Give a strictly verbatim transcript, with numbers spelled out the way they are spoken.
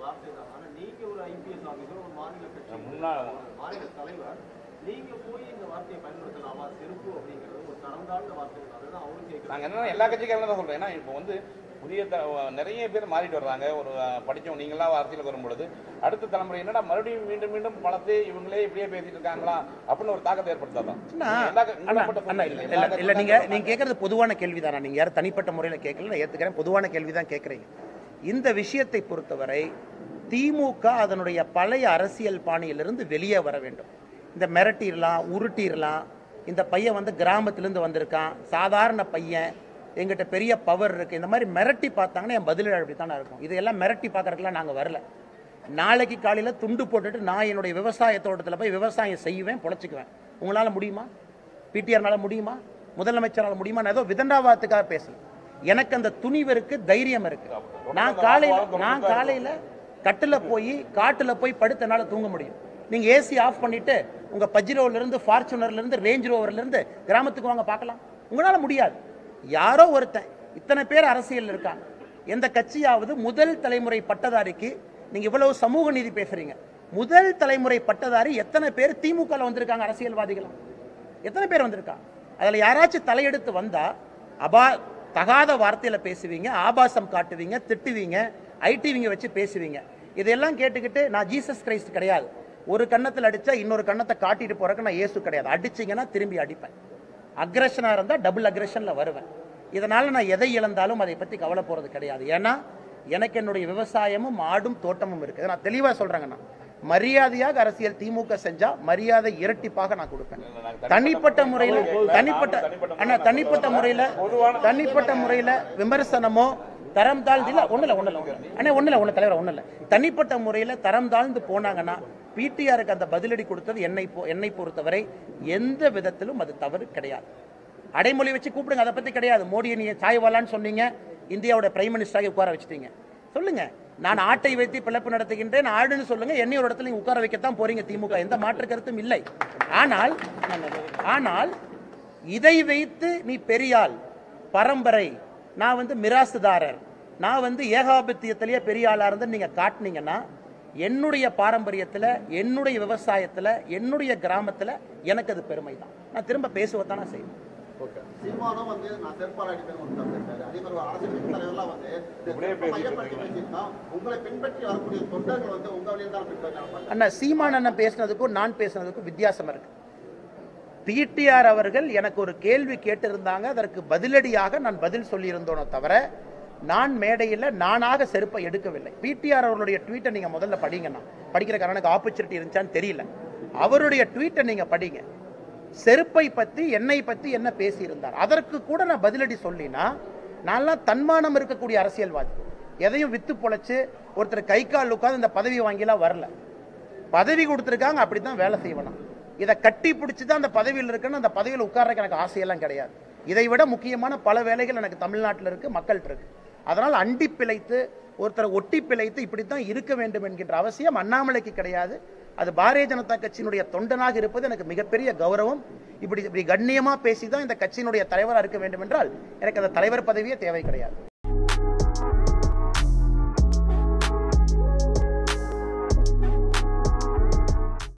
வார்த்தை தான். ஆனா நீங்க ஒரு ஐபிஎஸ் ஆபீசர், ஒரு மாநில கட்சி மாநில தலைவர், நீங்க போய் இந்த வார்த்தையை பயன்படுத்தலாமா? செருப்பு அப்படிங்கிறது ஒரு தரம் தாழ்ந்த வார்த்தை. அதுதான் அவரும் கேட்கறாங்க. நாங்க என்ன எல்லா கட்சிக்காரங்களும் தான் சொல்றேன். ஏன்னா இப்போ வந்து புதிய நிறைய பேர் மாறிட்டு வர்றாங்க. ஒரு படிச்சவங்க நீங்களாம் அரசியலுக்கு வரும்பொழுது அடுத்த தலைமுறை என்னடா மறுபடியும் மீண்டும் மீண்டும் பழத்தை இவங்களே இப்படியே பேசிட்டு இருக்காங்களா அப்படின்னு ஒரு தாக்கத்தை ஏற்படுத்தாதான். இல்ல நீங்க நீங்க கேட்கறது பொதுவான கேள்விதானா? நீங்க யாரும் தனிப்பட்ட முறையில கேட்கல, நான் ஏத்துக்கிறேன். பொதுவான கேள்விதான் கேட்கறீங்க. இந்த விஷயத்தை பொறுத்தவரை திமுக அதனுடைய பழைய அரசியல் பாணியிலிருந்து வெளியே வர வேண்டும். இந்த மிரட்டிடலாம், உருட்டிடலாம், இந்த பையன் வந்து கிராமத்திலிருந்து வந்திருக்கான், சாதாரண பையன், எங்கிட்ட பெரிய பவர் இருக்கு, இந்த மாதிரி மிரட்டி பார்த்தாங்கன்னா என் பதில் அப்படித்தானே இருக்கும். இதையெல்லாம் மிரட்டி பார்க்கறதுக்குலாம் நாங்கள் வரல. நாளைக்கு காலையில் துண்டு போட்டுட்டு நான் என்னுடைய விவசாய தோட்டத்தில் போய் விவசாயம் செய்வேன், பொழைச்சிக்குவேன். உங்களால் முடியுமா? பிடிஆர்னால முடியுமா? முதலமைச்சரால் முடியுமா? நான் ஏதோ விதண்டாவாதத்துக்காக பேசல. எனக்கு அந்த துணிவு இருக்கு, தைரியம் இருக்கு. நான் காலையில் நான் காலையில் கட்டில் போய் காட்டில் போய் படுத்தனால தூங்க முடியும். நீங்கள் ஏசி ஆஃப் பண்ணிட்டு உங்கள் பஜ்ரோவிலேருந்து ஃபார்ச்சுனர்லேருந்து ரேஞ்ச் ரோவர்லேருந்து கிராமத்துக்கு வாங்க பார்க்கலாம். உங்களால் முடியாது. யாரோ ஒருத்தன், இத்தனை பேர் அரசியல் இருக்காங்க. எந்த கட்சியாவது முதல் தலைமுறை பட்டதாரிக்கு நீங்க இவ்வளவு சமூக நீதி பேசுறீங்க, முதல் தலைமுறை பட்டதாரி எத்தனை பேர் திமுக வந்திருக்காங்க? அரசியல்வாதிகள் எத்தனை பேர் வந்திருக்காங்க? அதுல யாராச்சும் தலையெடுத்து வந்தா அபா தகாத வார்த்தையில பேசுவீங்க, ஆபாசம் காட்டுவீங்க, திட்டுவீங்க, ஐடிவிங்க வச்சு பேசுவீங்க. இதெல்லாம் கேட்டுக்கிட்டு நான் ஜீசஸ் கிரைஸ்ட் கிடையாது. ஒரு கன்னத்தில் அடிச்சா இன்னொரு கன்னத்தை காட்டிட்டு போறதுக்கு நான் இயேசு கிடையாது. அடிச்சீங்கன்னா திரும்பி அடிப்பேன். அக்ரஷனா இருந்தா டபுள் அக்ரஷன்ல வருவேன். இதனால நான் எதை இழந்தாலும் அதை பத்தி கவலை போறது கிடையாது. ஏன்னா எனக்கு என்னுடைய விவசாயமும் மாடும் தோட்டமும் இருக்குது. நான் தெளிவா சொல்றேங்கண்ணா, மரியாதையாக அரசியல் திமுக செஞ்சா மரியாதை இரட்டிப்பாக நான் கொடுப்பேன். தனிப்பட்ட முறையில தனிப்பட்ட அண்ணா தனிப்பட்ட முறையில தனிப்பட்ட முறையில விமர்சனமோ தரம் தாழ்ந்து இல்ல ஒண்ணு இல்ல ஒண்ணு இல்ல அண்ணே ஒண்ணு இல்ல ஒண்ணு தலைவர் ஒண்ணு இல்ல தனிப்பட்ட முறையில தரம் தாழ்ந்து போனாங்கன்னா பிடிஆருக்கு அந்த பதிலடி கொடுத்தது என்னை என்னை பொறுத்தவரை எந்த விதத்திலும் அது தவறு கிடையாது. அடைமொழி வச்சு கூப்பிடுங்க, அதை பத்தி கிடையாது. மோடியை நீங்க சாய்வாலான்னு சொன்னீங்க, இந்தியாவோட பிரைம் மினிஸ்டராக உட்கார வச்சுட்டீங்க. சொல்லுங்க, நான் ஆட்டை வைத்து பிளப்பு நடத்துகின்றேன் ஆடுன்னு சொல்லுங்க, என்னை ஒரு இடத்துல உட்கார வைக்கத்தான் போறீங்க திமுக, எந்த மாற்று கருத்தும் இல்லை. ஆனால் ஆனால் இதை வைத்து நீ பெரியாள் பரம்பரை, நான் வந்து மிராசுதாரர், நான் வந்து ஏகாபத்தியத்திலேயே பெரிய ஆளா இருந்து நீங்க காட்டினீங்கன்னா என்னுடைய பாரம்பரியத்தில், என்னுடைய விவசாயத்தில், என்னுடைய கிராமத்தில் எனக்கு அது பெருமை தான். நான் திரும்ப பேசுவதான செய்வேன். சீமானும் வந்து நான் செருப்பால் அடிப்பேன் ஒரு கருத்து. அதே மாதிரி அரசியல் தலைவர்லாம் வந்து மையப்படுத்தி பேசியிருக்கோம். உங்களை பின்பற்றி வரக்கூடிய தொண்டர்கள் வந்து உங்க வழியில் தான் பின்பற்றாங்க. அண்ணா சீமான் அண்ணன் பேசினதுக்கும் நான் பேசினதுக்கும் வித்தியாசம் இருக்கு. பிடிஆர் அவர்கள் எனக்கு ஒரு கேள்வி கேட்டிருந்தாங்க, அதற்கு பதிலடியாக நான் பதில் சொல்லியிருந்தோனே தவிர நான் மேடையில் நானாக செருப்பை எடுக்கவில்லை. பிடிஆர் அவர்களுடைய ட்வீட்டை நீங்க முதல்ல படிங்கண்ணா. படிக்கிற காரணம் ஆப்பர்ச்சுனிட்டி இருந்துச்சான்னு தெரியல. அவருடைய ட்வீட்டை நீங்க படிங்க. செருப்பை பத்தி என்னை பத்தி என்ன பேசியிருந்தார், அதற்கு கூட நான் பதிலடி சொல்லினா நான்லாம் தன்மானம் இருக்கக்கூடிய அரசியல்வாதி. எதையும் வித்து பொழைச்சு ஒருத்தர் கை கால் உட்காந்து இந்த பதவி வாங்கிலாம் வரல. பதவி கொடுத்துருக்காங்க, அப்படித்தான் வேலை செய்வேனா. இதை கட்டி பிடிச்சிதான் அந்த பதவியில் இருக்குன்னு அந்த பதவியில் உட்கார்றதுக்கு எனக்கு ஆசையெல்லாம் கிடையாது. இதை விட முக்கியமான பல வேலைகள் எனக்கு தமிழ்நாட்டில் இருக்கு, மக்கள்கிட்ட இருக்கு. அதனால் அண்டி பிழைத்து ஒருத்தரை ஒட்டி பிழைத்து இப்படித்தான் இருக்க வேண்டும் என்கின்ற அவசியம் அண்ணாமலைக்கு கிடையாது. அது பாரதிய ஜனதா கட்சியினுடைய தொண்டனாக இருப்பது எனக்கு மிகப்பெரிய கௌரவம். இப்படி இப்படி கண்ணியமா பேசிதான் இந்த கட்சியினுடைய தலைவராக இருக்க வேண்டும் என்றால் எனக்கு அந்த தலைவர் பதவியே தேவை கிடையாது.